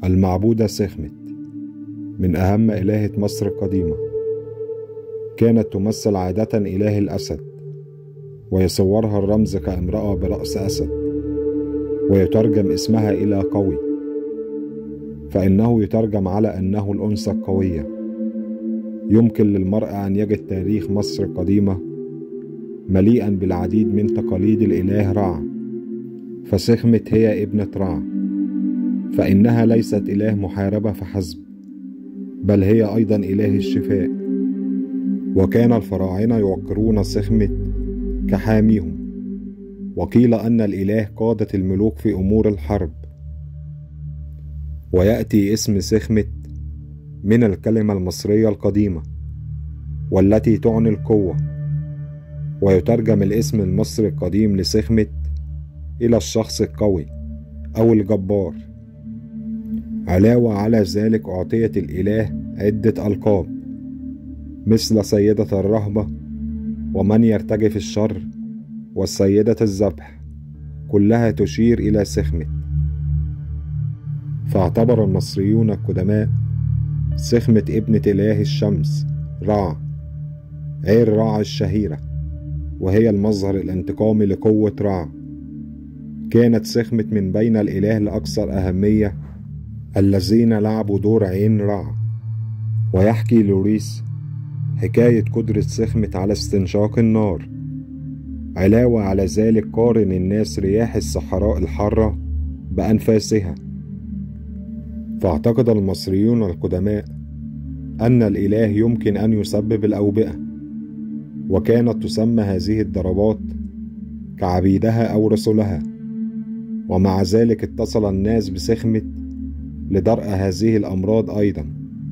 المعبودة سخمت من أهم آلهة مصر القديمة. كانت تمثل عادة إله الأسد، ويصورها الرمز كامرأة برأس أسد، ويترجم اسمها إلى قوي، فإنه يترجم على أنه الأنثى القوية. يمكن للمرء أن يجد تاريخ مصر القديمة مليئا بالعديد من تقاليد الإله رع، فسخمت هي ابنة رع، فإنها ليست إله محاربة فحسب، بل هي أيضا إله الشفاء. وكان الفراعنة يوقرون سخمت كحاميهم، وقيل أن الإله قادة الملوك في أمور الحرب. ويأتي اسم سخمت من الكلمة المصرية القديمة والتي تعني القوة، ويترجم الاسم المصري القديم لسخمت إلى الشخص القوي أو الجبار. علاوة على ذلك أعطيت الإله عدة ألقاب مثل سيدة الرهبة، ومن يرتجف الشر، والسيدة الذبح، كلها تشير إلى سخمت. فاعتبر المصريون القدماء سخمت ابنة إله الشمس رع، عير رع الشهيرة، وهي المظهر الانتقامي لقوة رع. كانت سخمت من بين الإله الأكثر أهمية الذين لعبوا دور عين رع. ويحكي لوريس حكاية قدرة سخمت على استنشاق النار. علاوة على ذلك قارن الناس رياح الصحراء الحارة بأنفاسها. فاعتقد المصريون القدماء أن الإله يمكن أن يسبب الأوبئة، وكانت تسمى هذه الضربات كعبيدها أو رسلها. ومع ذلك اتصل الناس بسخمت لدرء هذه الأمراض أيضا.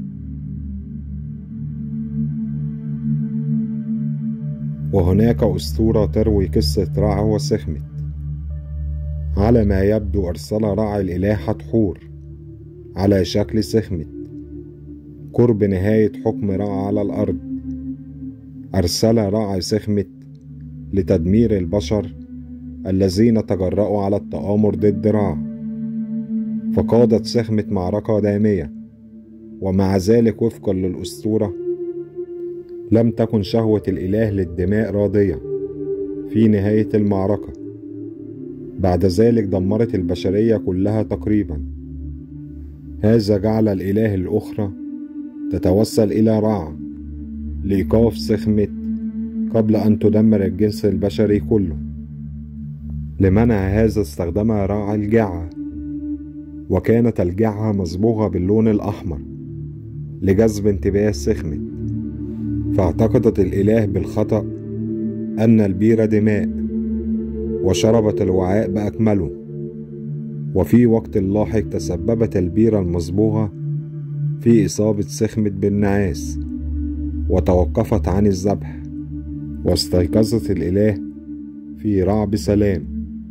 وهناك أسطورة تروي قصة رع وسخمت. على ما يبدو أرسل رع الإله حتحور على شكل سخمت قرب نهاية حكم رع على الأرض. أرسل رع سخمت لتدمير البشر الذين تجرؤوا على التآمر ضد رع، فقادت سخمت معركة دامية. ومع ذلك وفقا للأسطورة لم تكن شهوة الإله للدماء راضية في نهاية المعركة. بعد ذلك دمرت البشرية كلها تقريبا. هذا جعل الإله الأخرى تتوسل إلى رع لإيقاف سخمت قبل أن تدمر الجنس البشري كله. لمنع هذا استخدم رع الجعة، وكانت الجعة مصبوغة باللون الأحمر لجذب انتباه سخمت. فاعتقدت الإله بالخطأ أن البير دماء، وشربت الوعاء بأكمله. وفي وقت لاحق تسببت البيرة المصبوغة في إصابة سخمت بالنعاس، وتوقفت عن الذبح، واستيقظت الإله في رع بسلام.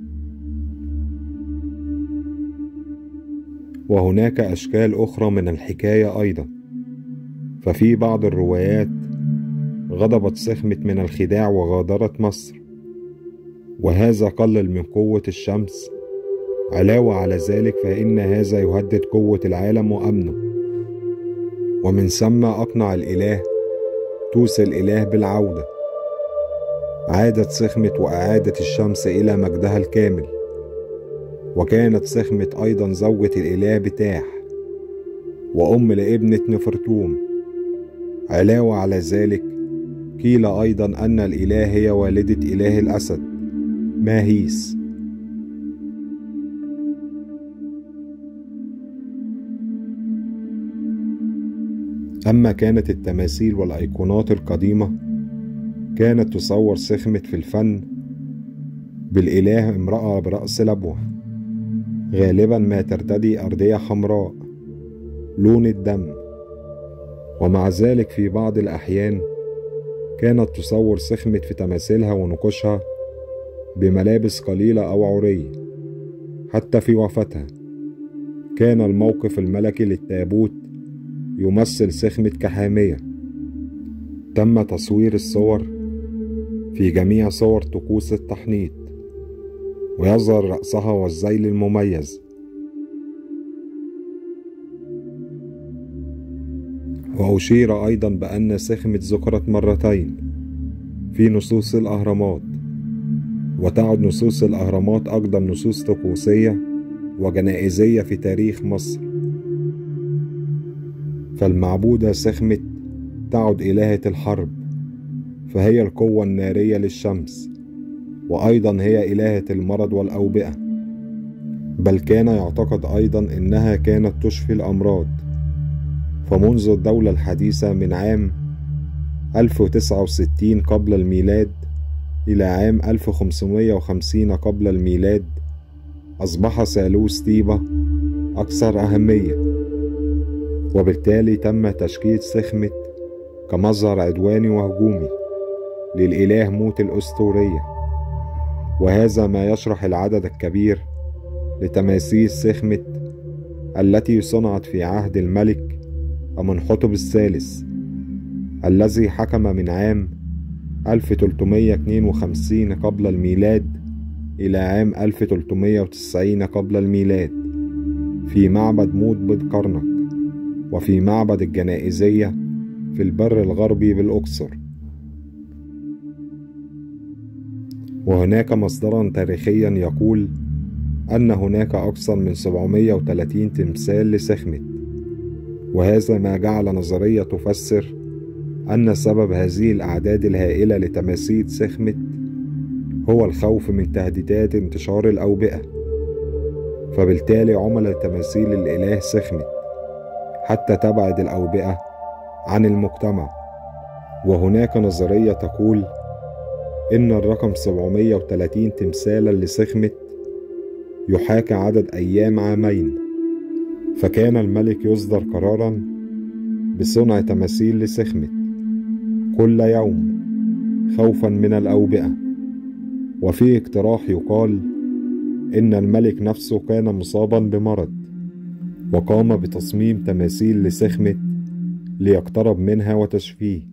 وهناك أشكال أخرى من الحكاية أيضا. ففي بعض الروايات غضبت سخمت من الخداع وغادرت مصر، وهذا قلل من قوة الشمس. علاوة على ذلك فإن هذا يهدد قوة العالم وأمنه. ومن ثم أقنع الإله توس الإله بالعودة. عادت سخمت وأعادت الشمس إلى مجدها الكامل. وكانت سخمت أيضا زوجة الإله بتاح، وأم لابنة نفرتوم. علاوة على ذلك قيل أيضا أن الإله هي والدة إله الأسد ماهيس. أما كانت التماثيل والأيقونات القديمة كانت تصور سخمت في الفن بالإله امرأة برأس لبوة، غالبا ما ترتدي أردية حمراء لون الدم. ومع ذلك في بعض الأحيان كانت تصور سخمت في تماثيلها ونقوشها بملابس قليلة أو عري. حتى في وفاتها كان الموقف الملكي للتابوت يمثل سخمت كحامية. تم تصوير الصور في جميع صور طقوس التحنيط، ويظهر رأسها والذيل المميز. وأشير أيضا بأن سخمت ذكرت مرتين في نصوص الأهرامات، وتعد نصوص الأهرامات أقدم نصوص طقوسية وجنائزية في تاريخ مصر. فالمعبودة سخمت تعد إلهة الحرب، فهي القوة النارية للشمس، وأيضا هي إلهة المرض والأوبئة، بل كان يعتقد أيضا إنها كانت تشفي الأمراض. فمنذ الدولة الحديثة من عام 1069 قبل الميلاد إلى عام 1550 قبل الميلاد أصبح ثالوث طيبة أكثر أهمية، وبالتالي تم تشكيل سخمت كمظهر عدواني وهجومي للإله موت الأسطورية. وهذا ما يشرح العدد الكبير لتماثيل سخمت التي صنعت في عهد الملك أمنحتب الثالث الذي حكم من عام 1352 قبل الميلاد إلى عام 1390 قبل الميلاد في معبد موت بالكرنك، وفي معبد الجنائزية في البر الغربي بالأقصر. وهناك مصدرا تاريخيا يقول أن هناك أكثر من 730 تمثال لسخمت، وهذا ما جعل نظرية تفسر أن سبب هذه الأعداد الهائلة لتماثيل سخمت هو الخوف من تهديدات انتشار الأوبئة، فبالتالي عمل تماثيل الإله سخمت حتى تبعد الأوبئة عن المجتمع. وهناك نظرية تقول إن الرقم 730 تمثالا لسخمت يحاكي عدد أيام عامين، فكان الملك يصدر قرارا بصنع تماثيل لسخمت كل يوم خوفا من الأوبئة. وفي اقتراح يقال إن الملك نفسه كان مصابا بمرض وقام بتصميم تماثيل لسخمت ليقترب منها وتشفيه.